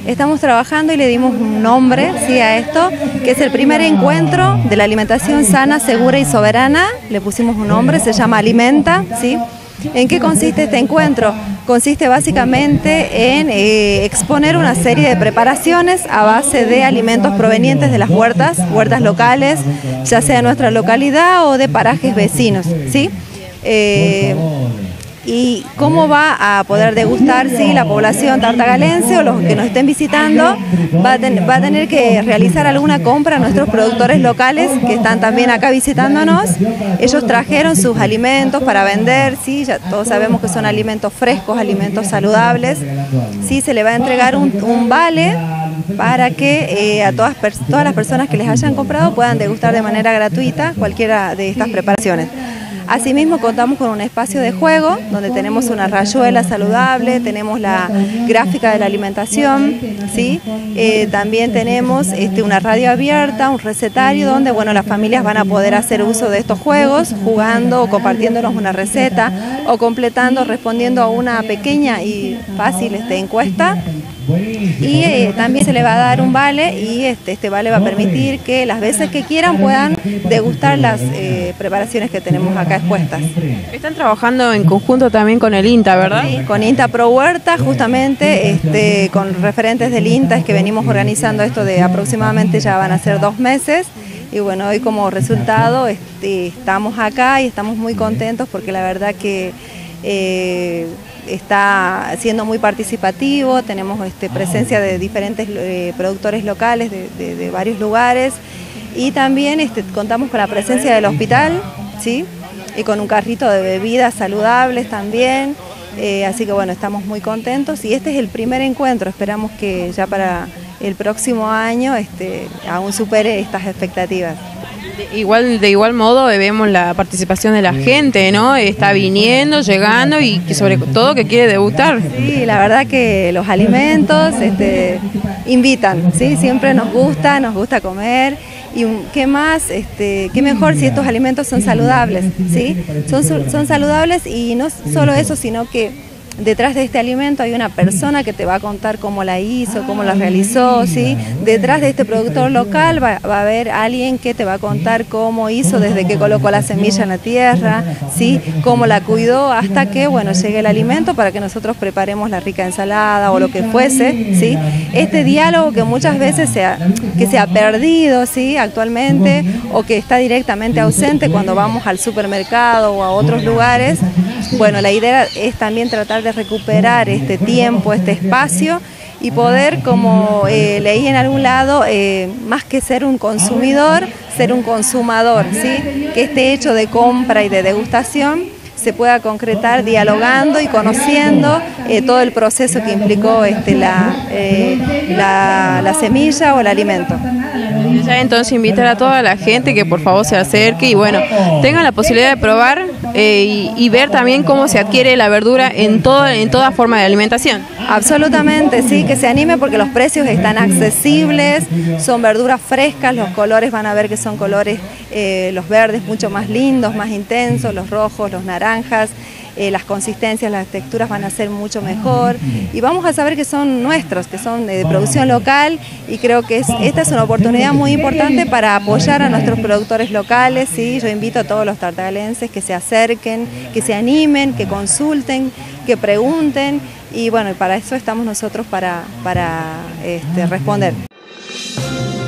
Estamos trabajando y le dimos un nombre, ¿sí?, a esto, que es el primer encuentro de la alimentación sana, segura y soberana. Le pusimos un nombre, se llama Alimenta, ¿sí? ¿En qué consiste este encuentro? Consiste básicamente en exponer una serie de preparaciones a base de alimentos provenientes de las huertas locales, ya sea de nuestra localidad o de parajes vecinos, ¿sí? Y cómo va a poder degustar, ¿sí?, la población tartagalense o los que nos estén visitando, va a tener que realizar alguna compra a nuestros productores locales que están también acá visitándonos. Ellos trajeron sus alimentos para vender, ¿sí? Ya todos sabemos que son alimentos frescos, alimentos saludables, ¿sí? Se le va a entregar un vale para que a todas las personas que les hayan comprado puedan degustar de manera gratuita cualquiera de estas preparaciones. Asimismo, contamos con un espacio de juego donde tenemos una rayuela saludable, tenemos la gráfica de la alimentación, ¿sí? También tenemos una radio abierta, un recetario donde, bueno, las familias van a poder hacer uso de estos juegos, jugando o compartiéndonos una receta o completando, respondiendo a una pequeña y fácil encuesta. Y también se le va a dar un vale y este vale va a permitir que las veces que quieran puedan degustar las preparaciones que tenemos acá expuestas. Están trabajando en conjunto también con el INTA, ¿verdad? Sí, con INTA Pro Huerta, justamente con referentes del INTA es que venimos organizando esto de aproximadamente ya van a ser 2 meses. Y bueno, hoy como resultado estamos acá y estamos muy contentos porque la verdad que está siendo muy participativo, tenemos presencia de diferentes productores locales de varios lugares y también contamos con la presencia del hospital, ¿sí?, y con un carrito de bebidas saludables también, así que bueno, estamos muy contentos y este es el primer encuentro, esperamos que ya para el próximo año aún supere estas expectativas. De igual modo vemos la participación de la gente, ¿no? Está viniendo, llegando y que sobre todo que quiere degustar. Sí, la verdad que los alimentos invitan, ¿sí? Siempre nos gusta comer y qué más, qué mejor si estos alimentos son saludables, ¿sí? Son saludables y no solo eso, sino que detrás de este alimento hay una persona que te va a contar cómo la hizo, cómo la realizó, ¿sí? Detrás de este productor local va a haber alguien que te va a contar cómo hizo desde que colocó la semilla en la tierra, ¿sí?, cómo la cuidó hasta que, bueno, llegue el alimento para que nosotros preparemos la rica ensalada o lo que fuese, ¿sí? Este diálogo que muchas veces se ha perdido, ¿sí?, actualmente, o que está directamente ausente cuando vamos al supermercado o a otros lugares. Bueno, la idea es también tratar de recuperar este tiempo, este espacio y poder, como leí en algún lado, más que ser un consumidor, ser un consumador, ¿sí? Que este hecho de compra y de degustación se pueda concretar dialogando y conociendo todo el proceso que implicó la semilla o el alimento. Ya entonces invitar a toda la gente que por favor se acerque y bueno, tengan la posibilidad de probar y ver también cómo se adquiere la verdura en toda forma de alimentación. Absolutamente, sí, que se anime porque los precios están accesibles, son verduras frescas, los colores van a ver que son colores, los verdes mucho más lindos, más intensos, los rojos, los naranjas. Las consistencias, las texturas van a ser mucho mejor y vamos a saber que son nuestros, que son de producción local y creo que esta es una oportunidad muy importante para apoyar a nuestros productores locales, ¿sí? Yo invito a todos los tartagalenses que se acerquen, que se animen, que consulten, que pregunten y bueno, para eso estamos nosotros para responder.